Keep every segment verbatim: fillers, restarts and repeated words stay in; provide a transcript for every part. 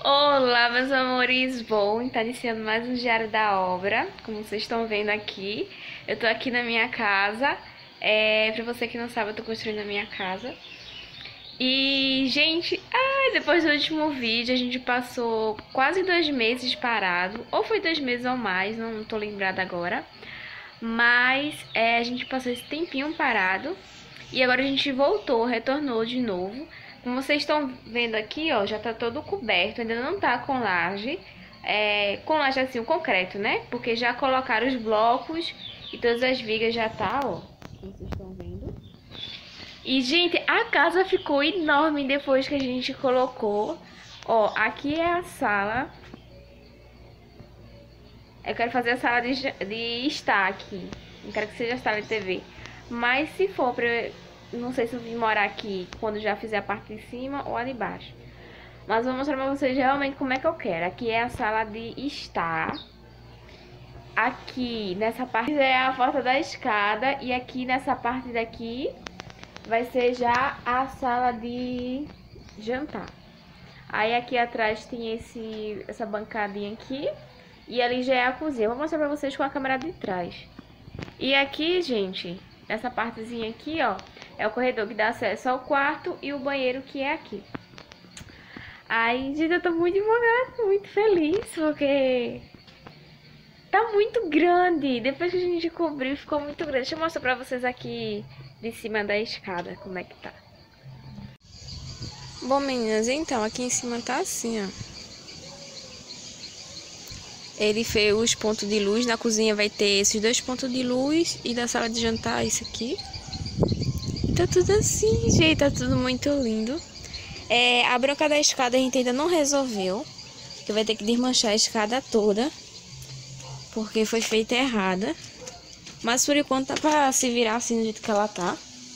Olá, meus amores, bom, tá iniciando mais um Diário da Obra, como vocês estão vendo aqui. Eu tô aqui na minha casa, é, pra você que não sabe, eu tô construindo a minha casa. E, gente, ai, depois do último vídeo, a gente passou quase dois meses parado, ou foi dois meses ou mais, não tô lembrada agora. Mas é, a gente passou esse tempinho parado, e agora a gente voltou, retornou de novo. Como vocês estão vendo aqui, ó, já tá todo coberto, ainda não tá com laje, é, com laje assim, o concreto, né? Porque já colocaram os blocos e todas as vigas já tá, ó, como vocês estão vendo. E, gente, a casa ficou enorme depois que a gente colocou. Ó, aqui é a sala. Eu quero fazer a sala de, de estar aqui, não quero que seja a sala de T V. Mas se for pra... Não sei se eu vim morar aqui quando já fizer a parte de cima ou a de baixo. Mas vou mostrar pra vocês realmente como é que eu quero. Aqui é a sala de estar. Aqui, nessa parte, é a porta da escada. E aqui, nessa parte daqui, vai ser já a sala de jantar. Aí aqui atrás tem esse, essa bancadinha aqui. E ali já é a cozinha. Eu vou mostrar pra vocês com a câmera de trás. E aqui, gente, essa partezinha aqui, ó, é o corredor que dá acesso ao quarto e o banheiro que é aqui. Aí, gente, eu tô muito empolgada, muito feliz, porque tá muito grande. Depois que a gente cobriu, ficou muito grande. Deixa eu mostrar pra vocês aqui de cima da escada, como é que tá. Bom, meninas, então, aqui em cima tá assim, ó. Ele fez os pontos de luz. Na cozinha vai ter esses dois pontos de luz. E da sala de jantar, isso aqui. E tá tudo assim, gente. Tá tudo muito lindo. É, a branca da escada a gente ainda não resolveu. Que vai ter que desmanchar a escada toda. Porque foi feita errada. Mas por enquanto tá pra se virar assim do jeito que ela tá.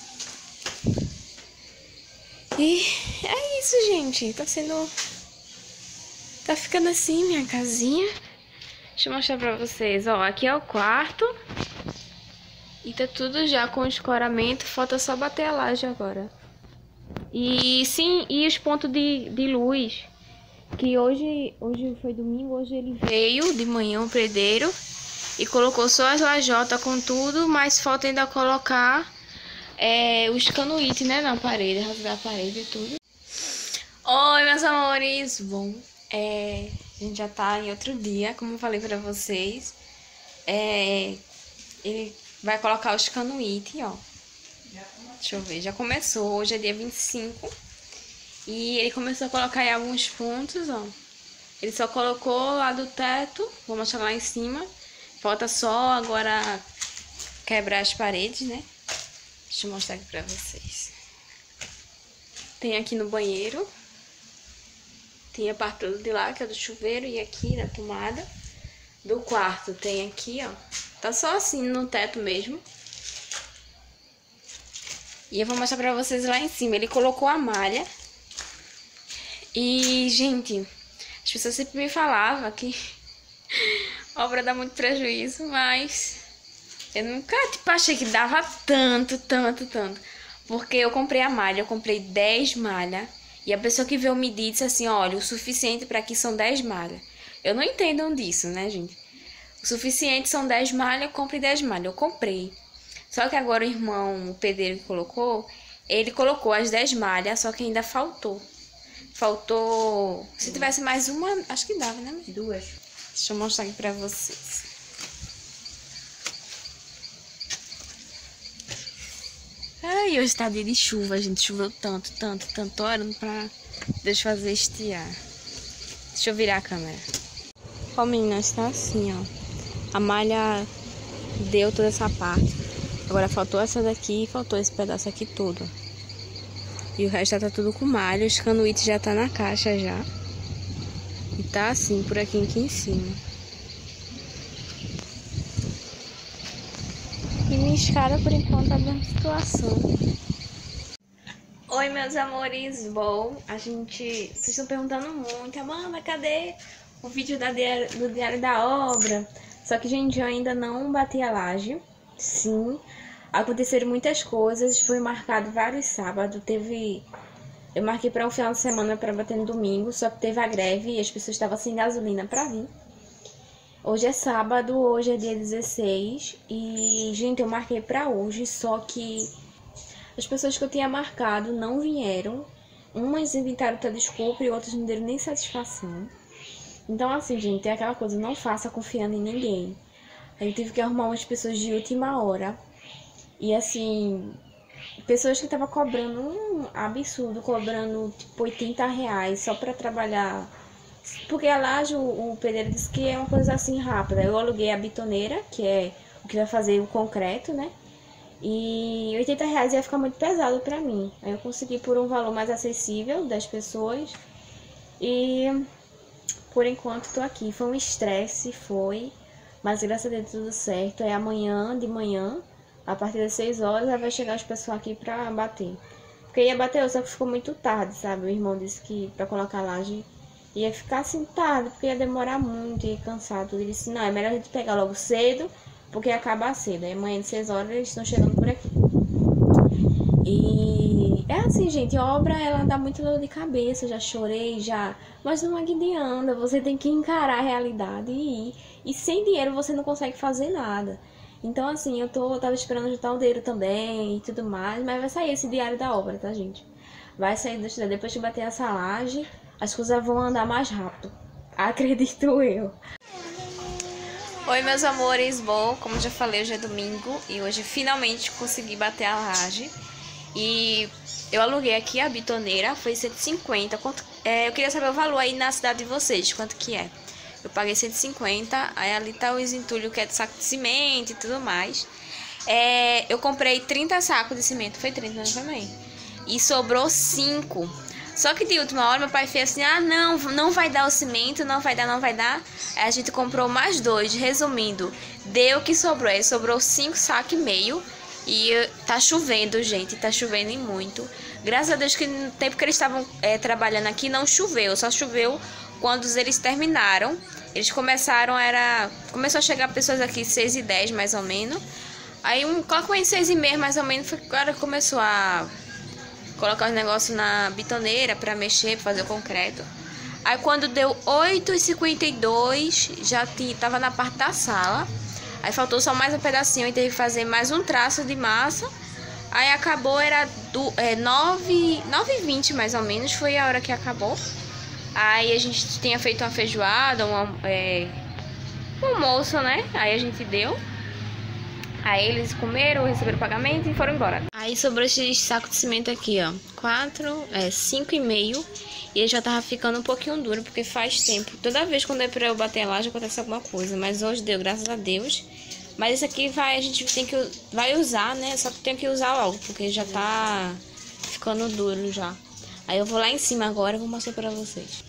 E é isso, gente. Tá sendo... Tá ficando assim minha casinha. Deixa eu mostrar pra vocês, ó, aqui é o quarto. E tá tudo já com escoramento, falta só bater a laje agora. E sim, e os pontos de, de luz, que hoje, hoje foi domingo, hoje ele veio de manhã o pedreiro e colocou só as lajotas com tudo, mas falta ainda colocar é, os canuítes, né, na parede, rasgar a parede e tudo. Oi, meus amores, bom, é... a gente já tá em outro dia, como eu falei pra vocês. É, ele vai colocar os canuítes, ó. Deixa eu ver, já começou. Hoje é dia vinte e cinco. E ele começou a colocar em alguns pontos, ó. Ele só colocou lá do teto. Vou mostrar lá em cima. Falta só agora quebrar as paredes, né? Deixa eu mostrar aqui pra vocês. Tem aqui no banheiro. Tem a parte toda de lá, que é do chuveiro, e aqui da tomada. Do quarto tem aqui, ó. Tá só assim no teto mesmo. E eu vou mostrar pra vocês lá em cima. Ele colocou a malha. E, gente, as pessoas sempre me falavam que a obra dá muito prejuízo, mas eu nunca, tipo, achei que dava tanto, tanto, tanto. Porque eu comprei a malha, eu comprei dez malhas. E a pessoa que veio medir disse assim, olha, o suficiente para aqui são dez malhas. Eu não entendo disso, né, gente? O suficiente são dez malhas, eu compre dez malhas. Eu comprei. Só que agora o irmão, o pedreiro que colocou, ele colocou as dez malhas, só que ainda faltou. Faltou... Se tivesse mais uma, acho que dava, né? Duas. Deixa eu mostrar aqui pra vocês. Ai, hoje tá dia de chuva, gente. Choveu tanto, tanto, tanto. Orando pra Deus fazer estiar. Deixa eu virar a câmera. Ó, meninas, tá assim, ó. A malha deu toda essa parte. Agora faltou essa daqui e faltou esse pedaço aqui todo. E o resto já tá tudo com malha. Os canuítes já tá na caixa já. E tá assim, por aqui, aqui em cima. E minha escada, por enquanto, tá dando situação. Oi, meus amores. Bom, a gente... Vocês estão perguntando muito. Amanda, cadê o vídeo da diário, do Diário da Obra? Só que, gente, eu ainda não bati a laje. Sim, aconteceram muitas coisas. Foi marcado vários sábados. Teve Eu marquei para um final de semana para bater no domingo, só que teve a greve e as pessoas estavam sem gasolina para vir. Hoje é sábado, hoje é dia dezesseis e, gente, eu marquei para hoje, só que as pessoas que eu tinha marcado não vieram. Umas inventaram outra desculpa e outras não deram nem satisfação. Então, assim, gente, é aquela coisa, não faça confiando em ninguém. Aí eu tive que arrumar umas pessoas de última hora. E, assim, pessoas que estavam cobrando um absurdo, cobrando, tipo, oitenta reais só pra trabalhar. Porque a laje, o, o pedreiro disse que é uma coisa, assim, rápida. Eu aluguei a bitoneira, que é o que vai fazer o concreto, né? E oitenta reais ia ficar muito pesado pra mim. Aí eu consegui por um valor mais acessível das pessoas. E por enquanto tô aqui. Foi um estresse, foi. Mas graças a Deus tudo certo. É amanhã de manhã, a partir das seis horas, vai chegar os pessoal aqui pra bater. Porque ia bater, só que ficou muito tarde, sabe? O irmão disse que pra colocar a laje ia ficar assim tarde, porque ia demorar muito, ia cansar tudo. Ele disse, não, é melhor a gente pegar logo cedo, porque acaba cedo. Aí amanhã de seis horas eles estão chegando por aqui. E é assim, gente, obra ela dá muito dor de cabeça, eu já chorei, já. Mas não adianta, você tem que encarar a realidade e ir. E sem dinheiro você não consegue fazer nada. Então, assim, eu tô, eu tava esperando juntar o dinheiro também e tudo mais, mas vai sair esse diário da obra, tá, gente? Vai sair, depois de bater essa laje, as coisas vão andar mais rápido. Acredito eu. Oi, meus amores, bom, como já falei, hoje é domingo e hoje finalmente consegui bater a laje. E eu aluguei aqui a bitoneira, foi cento e cinquenta. Quanto, é, eu queria saber o valor aí na cidade de vocês, quanto que é. Eu paguei cento e cinquenta, aí ali tá o entulho que é de saco de cimento e tudo mais. É, eu comprei trinta sacos de cimento, foi trinta, não foi, mãe? E sobrou cinco. Só que de última hora meu pai fez assim, ah, não, não vai dar o cimento, não vai dar, não vai dar. Aí a gente comprou mais dois, resumindo, deu o que sobrou, aí sobrou cinco sacos e meio. E tá chovendo, gente, tá chovendo e muito. Graças a Deus que no tempo que eles estavam é, trabalhando aqui não choveu, só choveu quando eles terminaram. Eles começaram, era... Começou a chegar pessoas aqui seis e dez mais ou menos. Aí um colocou em seis e meia mais ou menos, foi agora começou a colocar os negócios na bitoneira pra mexer, pra fazer o concreto. Aí quando deu oito e cinquenta e dois, já tinha, tava na parte da sala. Aí faltou só mais um pedacinho e teve que fazer mais um traço de massa. Aí acabou, era do, é, nove e vinte mais ou menos, foi a hora que acabou. Aí a gente tinha feito uma feijoada, uma, é, um almoço, né? Aí a gente deu. Aí eles comeram, receberam o pagamento e foram embora. Aí sobrou esse saco de cimento aqui, ó. Quatro, é, cinco e meio. E ele já tava ficando um pouquinho duro, porque faz tempo. Toda vez quando é pra eu bater lá, já acontece alguma coisa. Mas hoje deu, graças a Deus. Mas esse aqui vai, a gente tem que vai usar, né? Só que tem que usar logo, porque já tá ficando duro já. Aí eu vou lá em cima agora e vou mostrar pra vocês.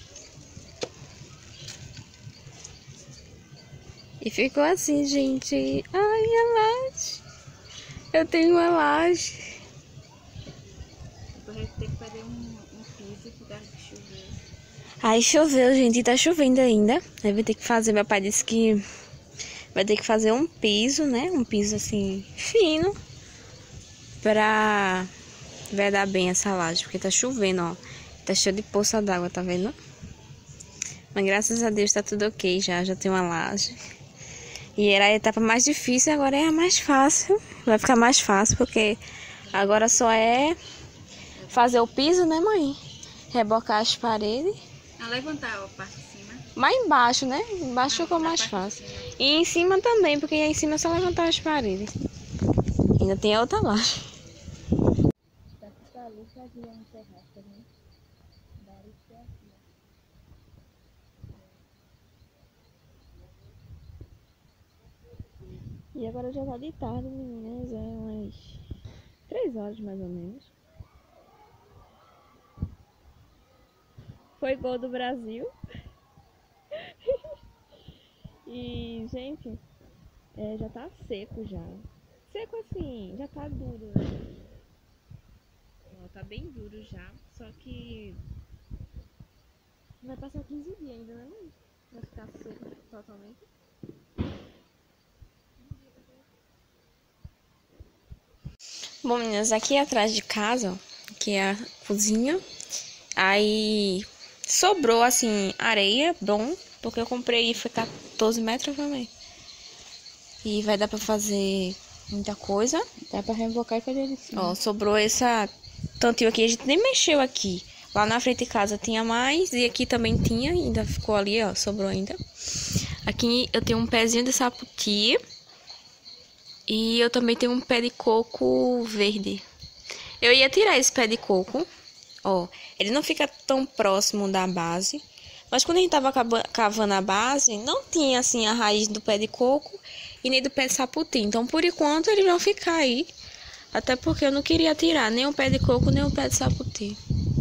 E ficou assim, gente. Ai, a laje. Eu tenho uma laje. Depois a gente tem que fazer um, um piso por causa de chover. Aí choveu, gente. E tá chovendo ainda. Aí vai ter que fazer. Meu pai disse que vai ter que fazer um piso, né? Um piso assim, fino. Pra vedar bem essa laje. Porque tá chovendo, ó. Tá cheio de poça d'água, tá vendo? Mas graças a Deus tá tudo ok já. Já tem uma laje. E era a etapa mais difícil, agora é a mais fácil. Vai ficar mais fácil, porque agora só é fazer o piso, né, mãe? Rebocar as paredes. Ah, levantar a parte de cima. Mas embaixo, né? Embaixo ficou mais fácil. E em cima também, porque em cima é só levantar as paredes. Ainda tem a outra lá. E agora já tá de tarde, meninas. É umas três horas mais ou menos. Foi gol do Brasil. E, gente, é, já tá seco já. Seco assim, já tá duro, né? Ó, tá bem duro já. Só que vai passar quinze dias ainda, né? Vai ficar seco totalmente. Bom, meninas, aqui atrás de casa, ó, que é a cozinha, Aí sobrou, assim, areia, bom, porque eu comprei e foi quatorze metros também. E vai dar pra fazer muita coisa. Dá pra revocar e fazer de cima. Ó, sobrou essa tantinho aqui, a gente nem mexeu aqui. Lá na frente de casa tinha mais e aqui também tinha, ainda ficou ali, ó, sobrou ainda. Aqui eu tenho um pezinho de saputi e eu também tenho um pé de coco verde. Eu ia tirar esse pé de coco, ó, ele não fica tão próximo da base, mas quando a gente tava cavando a base, não tinha assim a raiz do pé de coco e nem do pé de saputi. Então, por enquanto, eles vão ficar aí. Até porque eu não queria tirar nem o pé de coco, nem o pé de saputi.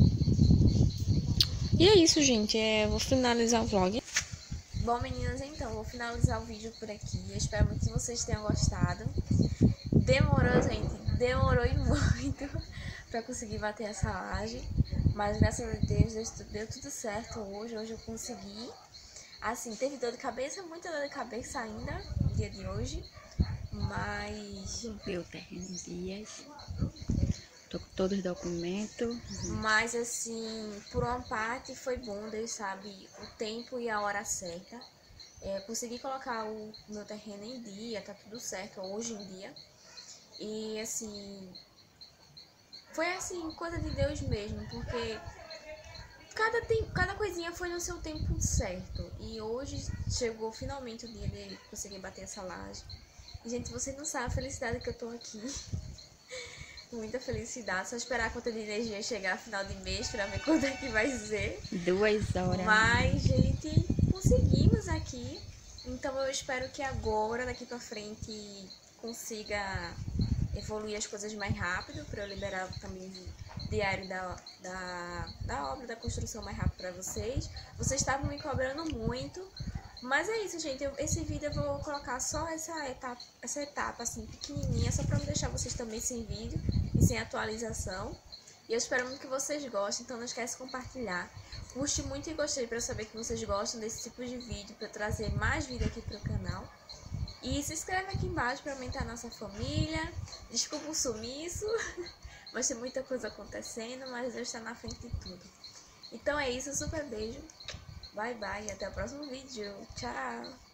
E é isso, gente. É, vou finalizar o vlog. Bom, meninas, então, vou finalizar o vídeo por aqui. Eu espero muito que vocês tenham gostado. Demorou, gente. Demorou e muito pra conseguir bater essa laje. Mas, graças a Deus, deu tudo certo hoje. Hoje eu consegui. Assim, teve dor de cabeça, muita dor de cabeça ainda, no dia de hoje. Mas... Subiu o terreno em dias. Tô com todos os documentos. Mas, assim, por uma parte foi bom, Deus sabe o tempo e a hora certa. É, consegui colocar o meu terreno em dia, tá tudo certo hoje em dia. E, assim, foi, assim, coisa de Deus mesmo, porque cada, tem, cada coisinha foi no seu tempo certo. E hoje chegou finalmente o dia de conseguir bater essa laje. E, gente, vocês não sabem a felicidade que eu tô aqui. Muita felicidade. Só esperar a conta de energia chegar no final de mês pra ver quanto é que vai ser. Duas horas. Mas, gente, conseguimos aqui. Então eu espero que agora, daqui pra frente, consiga evoluir as coisas mais rápido pra eu liberar também o diário da, da, da obra, da construção mais rápido pra vocês. Vocês estavam me cobrando muito. Mas é isso, gente. Eu, esse vídeo eu vou colocar só essa etapa, essa etapa assim, pequenininha, só pra não deixar vocês também sem vídeo e sem atualização. E eu espero muito que vocês gostem, então não esquece de compartilhar. Curte muito e gostei pra eu saber que vocês gostam desse tipo de vídeo, pra eu trazer mais vídeo aqui pro canal. E se inscreve aqui embaixo pra aumentar a nossa família. Desculpa o sumiço, mas tem muita coisa acontecendo, mas Deus tá na frente de tudo. Então é isso, super beijo. Bye, bye. Até o próximo vídeo. Tchau.